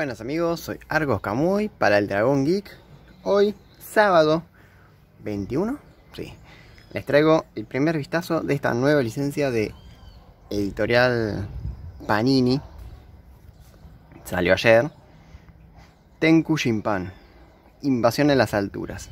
Buenas amigos, soy Argos Camuy para el Dragón Geek. Hoy, sábado 21, sí, les traigo el primer vistazo de esta nueva licencia de editorial Panini. Salió ayer. Tenku Shinpan, Invasión en las Alturas.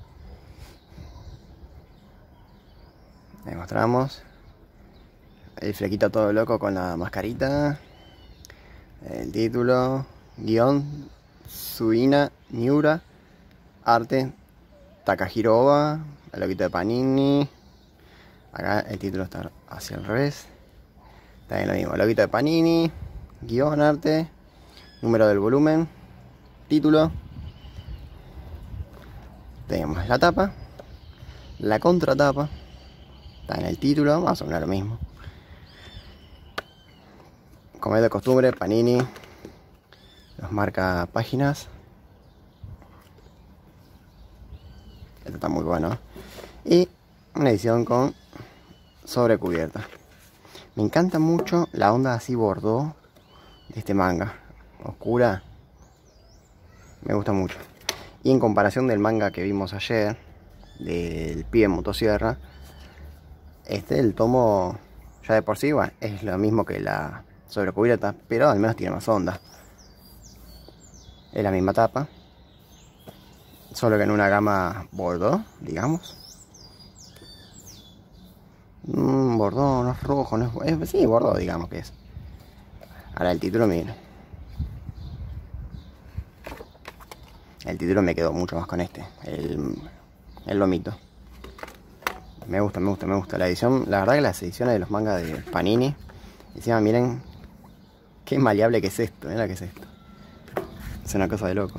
Ahí mostramos el flequito todo loco con la mascarita, el título, guión Suina Miura, arte Takahiro Oba, el loguito de Panini. Acá el título está hacia el revés. También lo mismo, el loguito de Panini, guión, arte, número del volumen, título. Tenemos la tapa, la contratapa, está en el título, más o menos lo mismo. Como es de costumbre, Panini nos marca páginas. Esto está muy bueno. Y una edición con sobrecubierta. Me encanta mucho la onda así bordó de este manga. Oscura. Me gusta mucho. Y en comparación del manga que vimos ayer, del pibe en motosierra, el tomo ya de por sí es lo mismo que la sobrecubierta, pero al menos tiene más onda. Es la misma tapa, solo que en una gama bordó, digamos. Bordó, no es rojo, no es... sí, bordó, digamos que es. Ahora el título, miren. El título me quedó mucho más con el lomito. Me gusta la edición. La verdad que las ediciones de los mangas de Panini, encima miren qué maleable que es esto. Mira que es esto. Es una cosa de loco.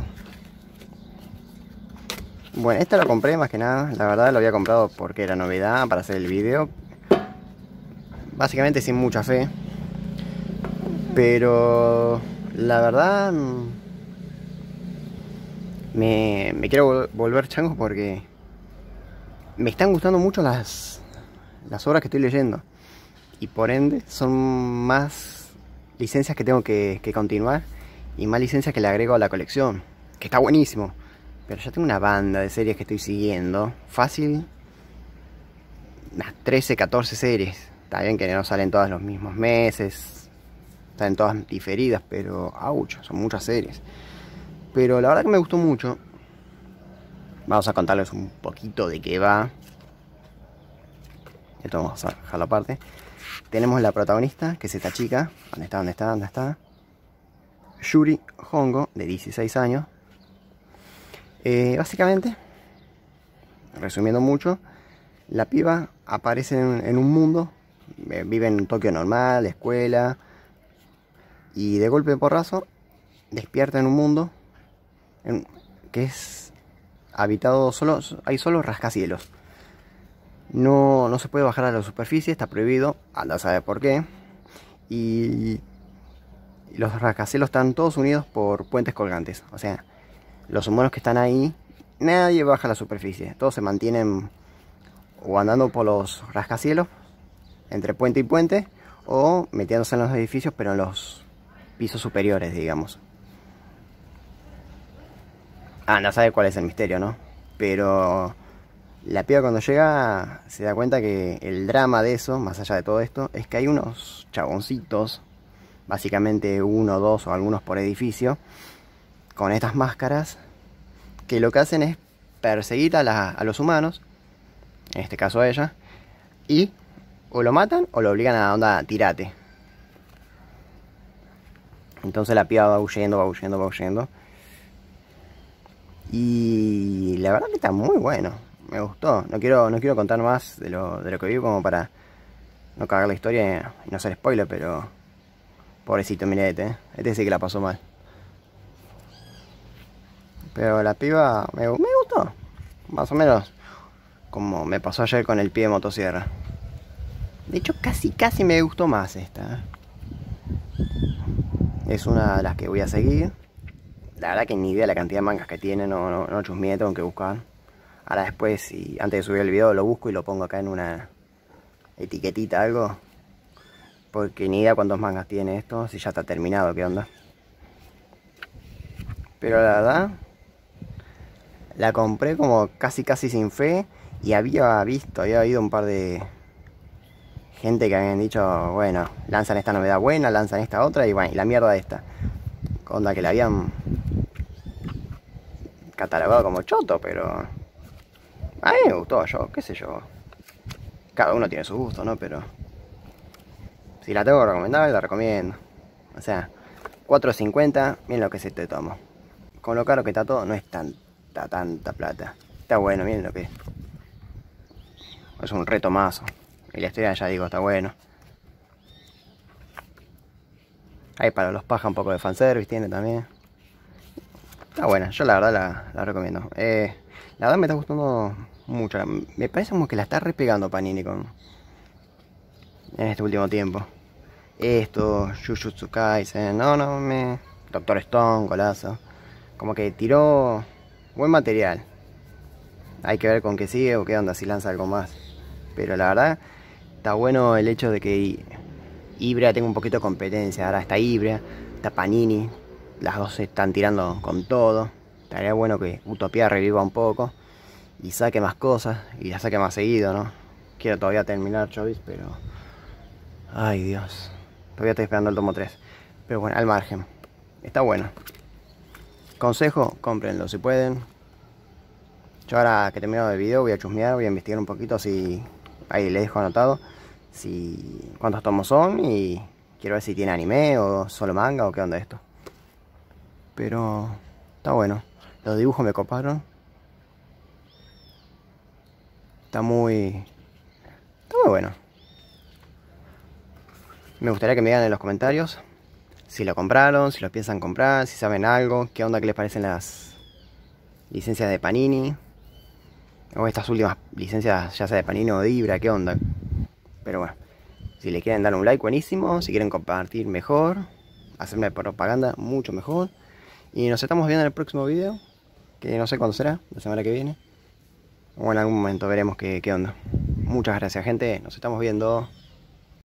Bueno, esta lo compré más que nada. La verdad lo había comprado porque era novedad para hacer el video. Básicamente sin mucha fe. Pero la verdad me quiero volver chango porque me están gustando mucho las obras que estoy leyendo. Y por ende son más licencias que tengo que continuar. Y más licencias que le agrego a la colección. Que está buenísimo. Pero ya tengo una banda de series que estoy siguiendo. Fácil. Unas 13, 14 series. Está bien que no salen todas los mismos meses. Salen todas diferidas. Pero, ouch, son muchas series. Pero la verdad que me gustó mucho. Vamos a contarles un poquito de qué va. Esto vamos a dejarlo aparte. Tenemos la protagonista, que es esta chica. ¿Dónde está? Yuri Hongo, de 16 años. Básicamente, resumiendo mucho, la piba aparece en un mundo. Vive en Tokio normal, escuela. Y de golpe porrazo, despierta en un mundo que es habitado solo. Hay solo rascacielos. No se puede bajar a la superficie, está prohibido. Anda a saber por qué. Y los rascacielos están todos unidos por puentes colgantes. O sea, los humanos que están ahí, nadie baja a la superficie. Todos se mantienen o andando por los rascacielos, entre puente y puente, o metiéndose en los edificios, pero en los pisos superiores, digamos. No sabe cuál es el misterio, ¿no? Pero la piba cuando llega se da cuenta que el drama de eso, más allá de todo esto, es que hay unos chaboncitos, básicamente uno, dos o algunos por edificio, con estas máscaras, que lo que hacen es perseguir a los humanos, en este caso a ella, y o lo matan o lo obligan a onda, tirate. Entonces la piba va huyendo. Y la verdad que está muy bueno. Me gustó. No quiero contar más de lo que vi como para no cagar la historia y no hacer spoiler, pero pobrecito, mire este sí que la pasó mal. Pero la piba me gustó. Más o menos como me pasó ayer con el pie de motosierra. De hecho casi me gustó más esta. Es una de las que voy a seguir. La verdad que ni idea la cantidad de mangas que tiene. No chusmeé, tengo que buscar. Ahora después, antes de subir el video, lo busco y lo pongo acá en una etiquetita, algo. Porque ni idea cuántos mangas tiene esto. Si ya está terminado, qué onda. Pero la verdad, la compré como casi sin fe. Y había habido un par de gente que habían dicho, bueno, lanzan esta novedad buena, lanzan esta otra y bueno, y la mierda esta. Onda que la habían catalogado como choto, pero a mí me gustó, yo, qué sé yo. Cada uno tiene su gusto, ¿no? Pero si la tengo que recomendar, la recomiendo. O sea, 4.50, miren lo que se te tomo. Con lo caro que está todo, no es tanta plata. Está bueno, miren lo que es. Es un retomazo. Y la historia, ya digo, está bueno. Ahí para los pajas un poco de fanservice tiene también. Está buena, yo la verdad la recomiendo. La verdad me está gustando mucho. Me parece como que la está repegando Panini en este último tiempo. Esto, Jujutsu Kaisen, Doctor Stone, golazo. Como que tiró buen material. Hay que ver con qué sigue o qué onda, si lanza algo más. Pero la verdad, está bueno el hecho de que Ibrea tenga un poquito de competencia. Ahora está Ibrea, está Panini. Las dos se están tirando con todo. Estaría bueno que Utopía reviva un poco y saque más cosas y la saque más seguido, ¿no? Quiero todavía terminar Choice, pero... Ay, Dios. Todavía estoy esperando el tomo 3. Pero bueno, al margen. Está bueno. Consejo, cómprenlo si pueden. Yo ahora que he terminado el video voy a chusmear, voy a investigar un poquito si... Ahí les dejo anotado cuántos tomos son y quiero ver si tiene anime o solo manga o qué onda esto. Pero está bueno. Los dibujos me coparon. Está muy bueno. Me gustaría que me digan en los comentarios si lo compraron, si lo piensan comprar, si saben algo, qué onda, qué les parecen las licencias de Panini. O estas últimas licencias, ya sea de Panini o de Ibrea, qué onda. Pero bueno, si le quieren dar un like, buenísimo. Si quieren compartir, mejor. Hacerme propaganda, mucho mejor. Y nos estamos viendo en el próximo video, que no sé cuándo será, la semana que viene. O en algún momento veremos qué onda. Muchas gracias, gente. Nos estamos viendo.